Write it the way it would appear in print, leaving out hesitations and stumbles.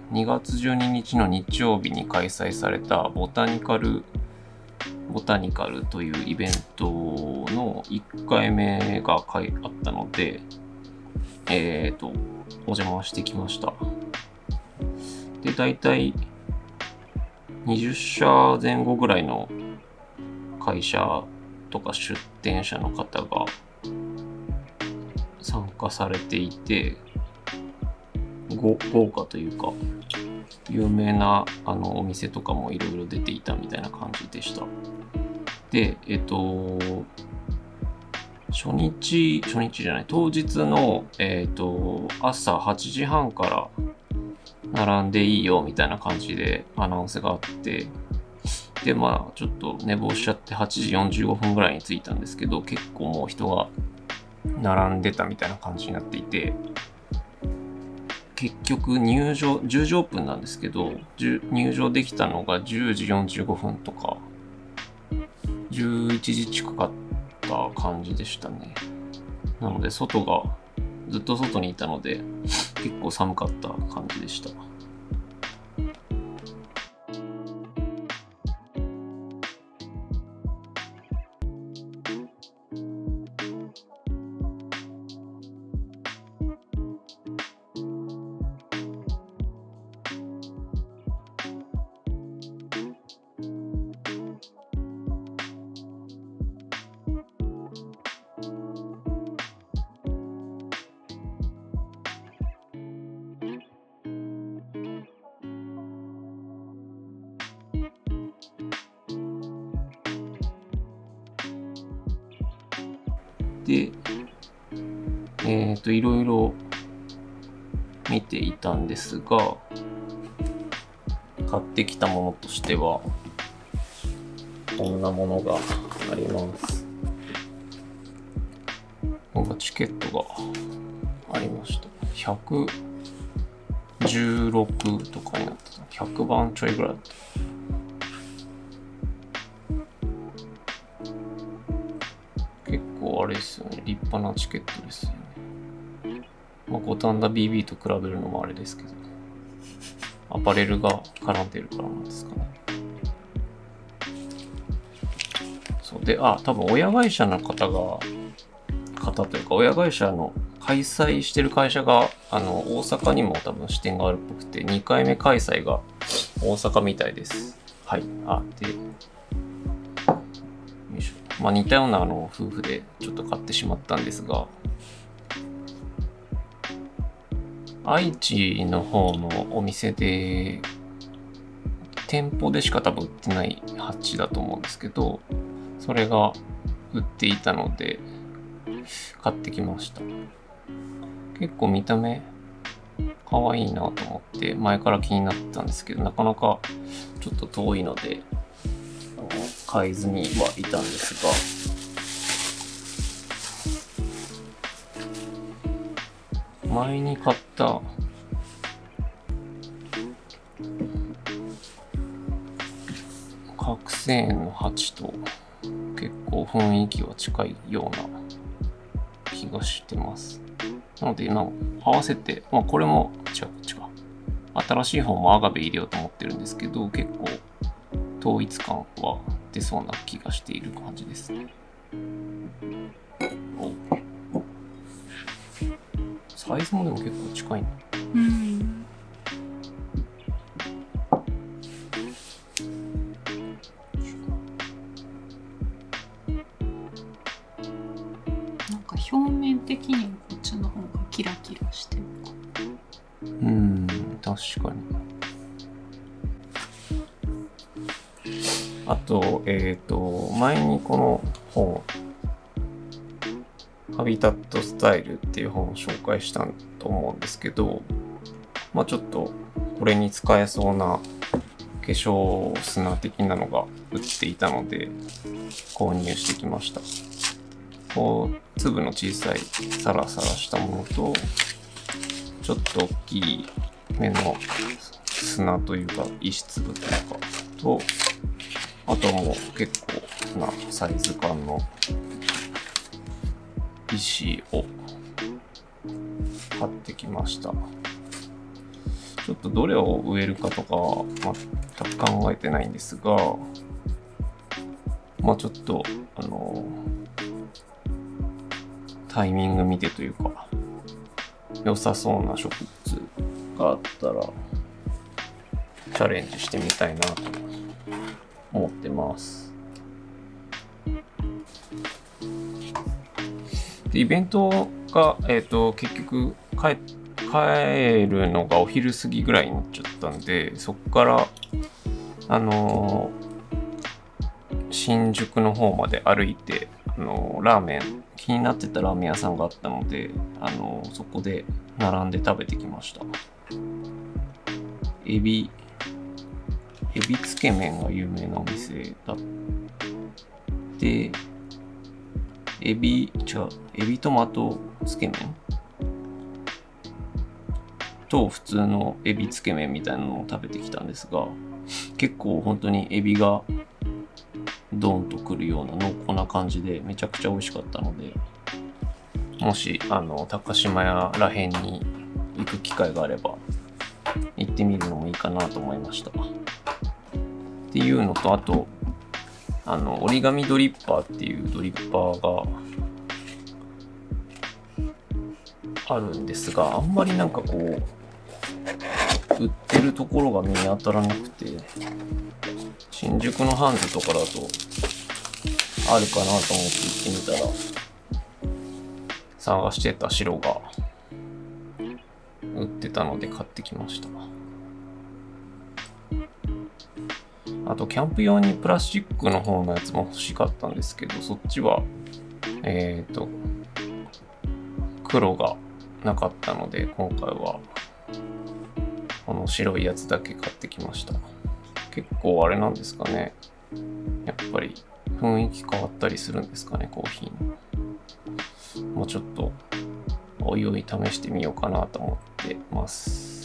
2月12日の日曜日に開催されたボタニカルというイベントの1回目があったので、お邪魔してきました。で、だいたい20社前後ぐらいの会社とか出展者の方が参加されていて、豪華というか有名なお店とかもいろいろ出ていたみたいな感じでした。で、当日の、朝8時半から並んでいいよみたいな感じでアナウンスがあって、で、まあちょっと寝坊しちゃって8時45分ぐらいに着いたんですけど、結構もう人が並んでたみたいな感じになっていて、結局10時オープンなんですけど、入場できたのが10時45分とか11時近かった感じでしたね。なのでずっと外にいたので結構寒かった感じでした。で、いろいろ見ていたんですが、買ってきたものとしてはこんなものがあります。チケットがありました。116とかになってた。100番ちょいぐらいだった。結構あれですよね。立派なチケットですよね。まあ、五反田 BB と比べるのもあれですけど、アパレルが絡んでるからなんですかね。そうで、多分親会社の方というか、親会社の開催してる会社が大阪にも多分支店があるっぽくて、2回目開催が大阪みたいです。はい。で、よいしょ。まあ似たような夫婦でちょっと買ってしまったんですが、愛知の方のお店で店舗でしか多分売ってないハッチだと思うんですけど、それが売っていたので買ってきました。結構見た目可愛いなと思って前から気になってたんですけど、なかなかちょっと遠いので買えずにはいたんですが、前に買った角栓の鉢と結構雰囲気は近いような気がしてます。なので合わせて、これも違う新しい方もアガベ入れようと思ってるんですけど、結構統一感は出そうな気がしている感じですね。サイズもでも結構近いな。 なんか表面的にこっちの方がキラキラしてる。 確かに。あと、前にこの本、ハビタットスタイルっていう本を紹介したと思うんですけど、ちょっとこれに使えそうな化粧砂的なのが売っていたので購入してきました。粒の小さいサラサラしたものと、ちょっと大きい目の砂というか石粒というかと、あともう結構なサイズ感の石を買ってきました。ちょちょっとどれを植えるかとかは全く考えてないんですが、まあちょっとタイミング見てというか良さそうな植物があったらチャレンジしてみたいなと思ってます。でイベントが、結局帰るのがお昼過ぎぐらいになっちゃったんで、そこから新宿の方まで歩いてラーメン気になってたラーメン屋さんがあったのでそこで並んで食べてきました。エビつけ麺が有名なお店だってエビトマトつけ麺と普通のエビつけ麺みたいなのを食べてきたんですが、結構本当にエビがドーンとくるような濃厚な感じでめちゃくちゃ美味しかったので、もし高島屋らへんに行く機会があれば行ってみるのもいいかなと思いました。っていうのと、あと折り紙ドリッパーっていうドリッパーがあるんですが、あんまりなんかこう売ってるところが見当たらなくて、新宿のハンズとかだとあるかなと思って行ってみたら、探してた白が売ってたので買ってきました。あとキャンプ用にプラスチックの方のやつも欲しかったんですけど、そっちは黒がなかったので、今回はこの白いやつだけ買ってきました。結構あれなんですかね、やっぱり雰囲気変わったりするんですかね、コーヒーの。もうちょっとおいおい試してみようかなと思ってます。